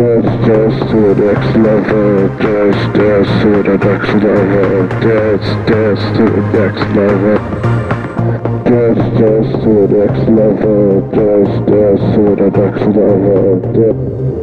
Dance to the next level, dance to the next level, dance to the next level. Dance to the next level, dance to the next level.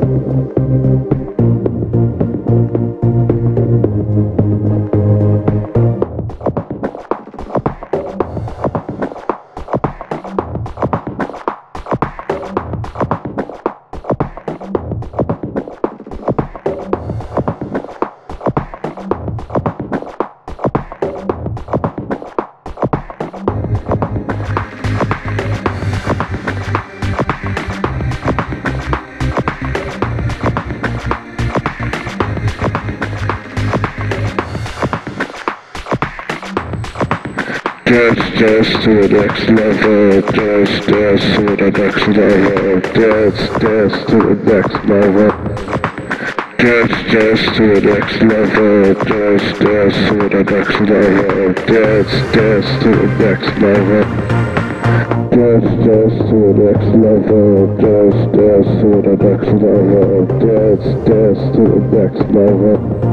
Dance to the next level, dance to the next level, dance to the next level. Dance to the next level, dance to the next level, dance to the next level. Dance to the next level, dance to the next level, dance to the next level.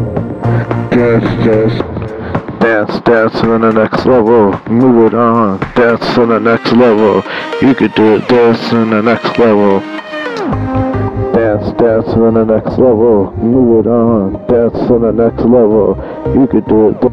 Dance to the next level, move it on, dance to the next level, you could do it, dance to the next level. Dance to the next level, move it on, dance to the next level, you could do it.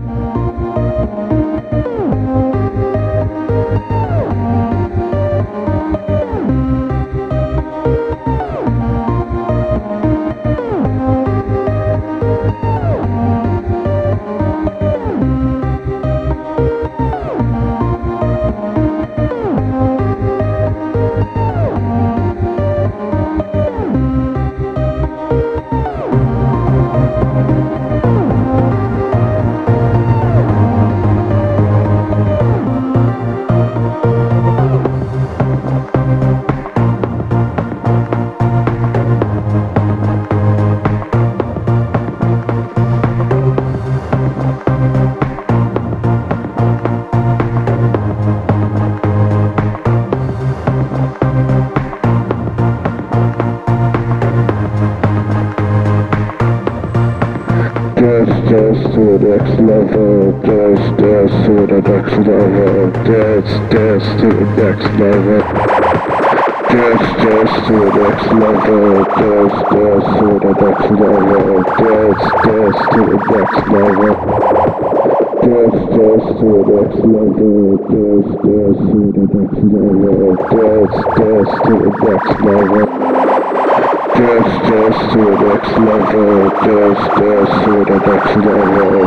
Dance to the next level, dance to the next level, dance to the next level. Dance to the next level, dance to the next level, dance to the next level. Dance to the next level, dance to the next level, dance to the next level. Dance to the next level, dance to the next level.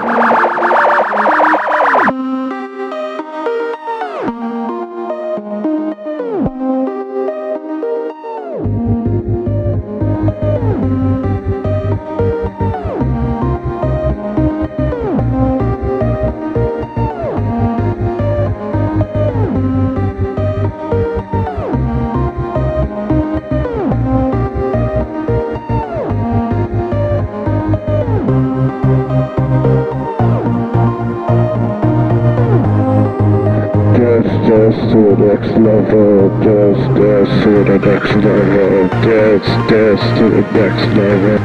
Dance to the next level, dance to the next level, dance to the next level.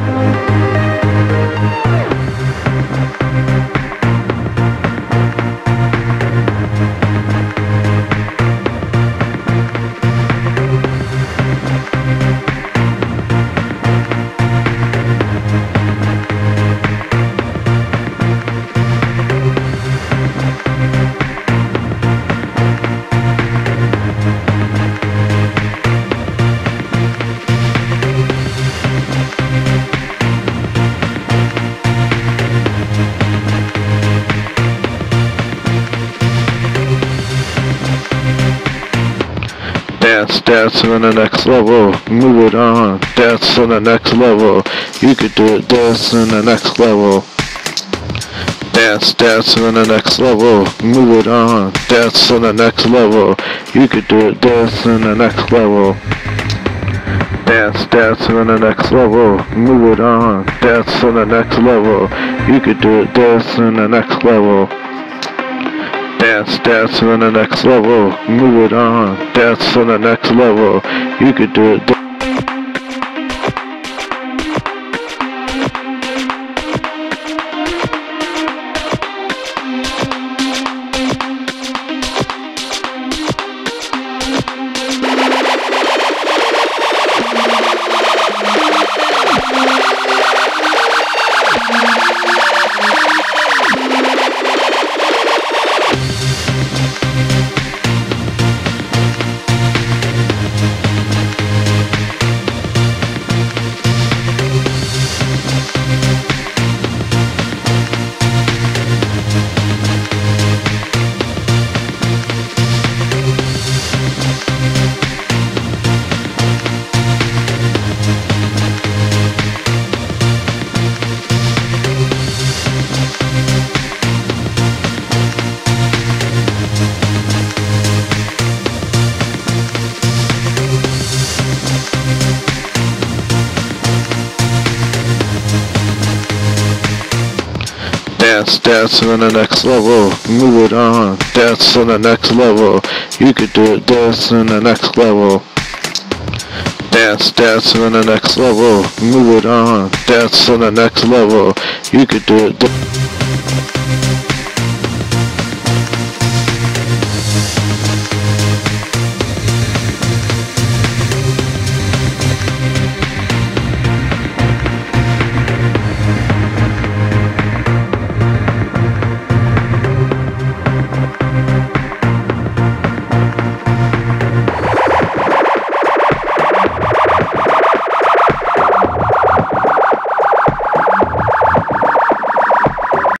Dance to the next level, move it on, dance to the next level, you could do it, dance to the next level. Dance to the next level, move it on, dance to the next level, you could do it, dance to the next level. Dance to the next level, move it on, dance to the next level, you could do it, dance to the next level. Dance to the next level, move it on, dance to the next level, you could do it. Dance, dance on the next level. Move it on. Dance on the next level. You could do it. Dance on the next level. Dance, dance on the next level. Move it on. Dance on the next level. You could do it.